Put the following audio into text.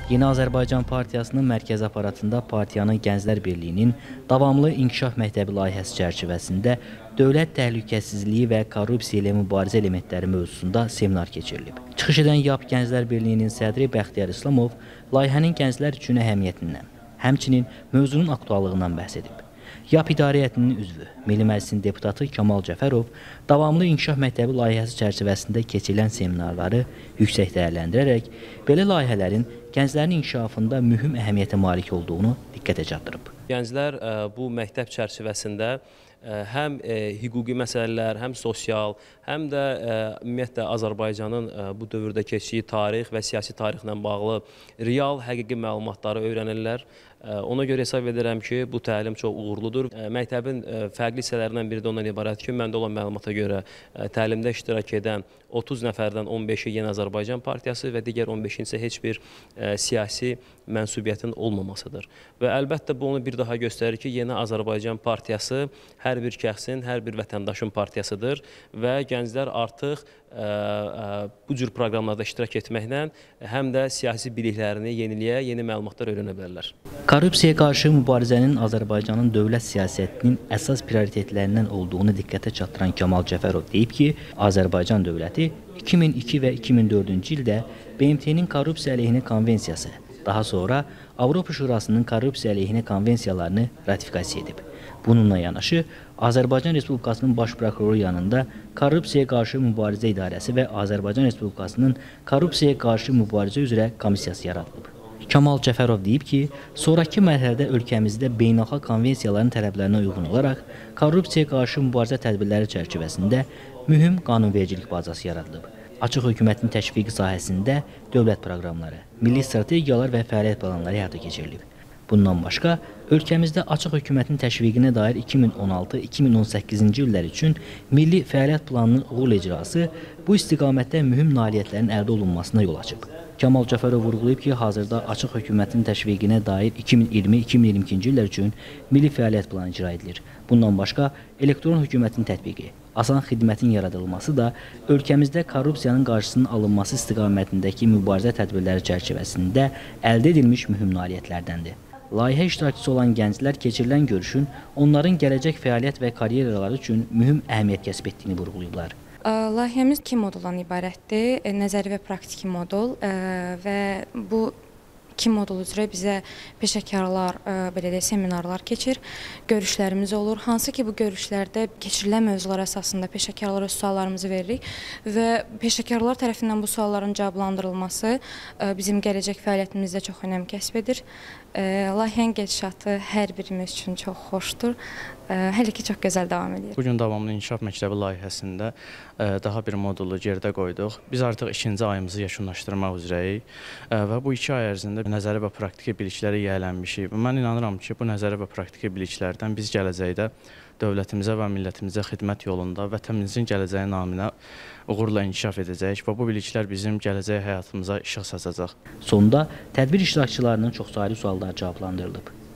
Yeni Azərbaycan Partiyasının mərkəzi aparatında partiyanın Gənclər Birliyinin davamlı inkişaf məktəbi layihəsi çərçivəsində dövlət təhlükəsizliyi və korrupsiya ilə mübarizə elementləri mövzusunda seminar keçirilib. Çıxış edən YAP Gənclər Birliyinin sədri Bəxtiyar İslamov layihənin gənclər üçün əhəmiyyətindən, həmçinin mövzunun aktuallığından bəhs edib. YAP İdarə Heyətinin üzvü, Milli Məclisin deputatı Kamal Cəfərov davamlı inkişaf məktəbi layihəsi çərçivəsində keçirilən seminarları yüksək dəyərləndirərək belə layihələrin gənclərin inkişafında mühüm əhəmiyyətə malik olduğunu diqqətə çatdırıb. Gənclər bu məktəb çərçivəsində həm hüquqi məsələlər, həm sosial, həm də ümumiyyətlə Azərbaycanın bu dövrdə keçdiyi tarix və siyasi tarixlə bağlı real, həqiqi məlumatları öyrənirlər. Ona görə hesab edirəm ki, bu təlim çox uğurludur. Məktəbin fərqli hissələrindən biri də ondan ibarət ki, məndə olan məlumata görə təlimdə iştirak edən 30 nəfərdən 15-i Yeni Azərbaycan Partiyası və digər 15-i isə heç bir siyasi mənsubiyyətin olmamasıdır. Və əlbəttə bu onu bir daha göstərir ki, Yeni Azərbaycan Partiyası hər bir şəxsin, hər bir vətəndaşın partiyasıdır və gənclər artıq bu cür proqramlarda iştirak etməklə həm də siyasi biliklərini yeniləyə, yeni məlumatlar öyrənə bilərlər. Korrupsiyaya qarşı mübarizənin Azərbaycanın dövlət siyasətinin əsas prioritetlərindən olduğunu diqqətə çatdıran Kamal Cəfərov deyib ki, Azərbaycan dövləti 2002 və 2004-cü ildə BMT-nin korrupsiya əleyhinə konvensiyası, daha sonra Avropa Şurasının korrupsiya əleyhinə konvensiyalarını ratifikasiya edib. Bununla yanaşı, Azərbaycan Respublikasının Baş Prokuroru yanında Korrupsiyaya qarşı mübarizə idarəsi və Azərbaycan Respublikasının Korrupsiyaya qarşı mübarizə üzrə komissiyası yaradılıb. Kamal Cəfərov deyib ki, sonraki mərhələdə ölkəmizdə beynəlxalq konvensiyaların tələblərinə uyğun olaraq korrupsiyaya qarşı mübarizə tədbirləri çərçivəsində mühüm qanunvericilik bazası yaradılıb. Açıq hökumətin təşviqi sahəsində dövlət proqramları, milli strategiyalar və fəaliyyət planları həyata keçirilib. Bundan başqa, ölkəmizdə açıq hökumətin təşviqinə dair 2016-2018-ci illər üçün milli fəaliyyət planının uğurlu icrası bu istiqamətdə mühüm nailiyyətlərin əldə olunmasına yol açıb. Kamal Cəfərov vurğulayıb ki, hazırda açıq hökumətin təşviqinə dair 2020-2022-ci illər üçün milli fəaliyyət planı icra edilir. Bundan başqa, elektron hökumətin tətbiqi, asan xidmətin yaradılması da ölkəmizdə korrupsiyanın qarşısının alınması istiqamətindəki mübarizə tədbirləri çərçivəsində əldə edilmiş mühüm nailiyyətlərdəndir. Layihə iştirakçısı olan gənclər keçirilən görüşün onların gələcək fəaliyyət və karyeraları üçün mühüm əhəmiyyət kəsb etdiyini vurğulayıblar. Layihəmiz 2 moduldan ibarətdir, nəzəri və praktiki modul və bu 2 modul üzrə bizə peşəkarlar, belə deyək, seminarlar keçir, görüşlərimiz olur. Hansı ki, bu görüşlərdə keçirilən mövzular əsasında peşəkarlara suallarımızı veririk və peşəkarlar tərəfindən bu sualların cavablandırılması bizim gələcək fəaliyyətimizdə çox önəm kəsb edir. Layihənin gedişatı hər birimiz üçün çox xoşdur. Hələ ki, çox gözəl davam edir. Bugün davamlı inkişaf məktəbi layihəsində daha bir modulu gerdə qoyduq. Biz artıq 2-ci ayımızı yekunlaşdırmaq üzrəyik və bu 2 ay ərzində nəzəri və praktiki bilikləri yiyələnmişik. Mən inanıram ki, bu nəzəri və praktiki biliklərdən biz gələcəkdə dövlətimizə və millətimizə xidmət yolunda vətənimizin gələcəyi naminə uğurla inkişaf edəcək və bu biliklər bizim gələcək həyatımıza işıq saçacaq. Sonda tədbir iştirakçılarının çoxsaylı sualları cavablandırılıb.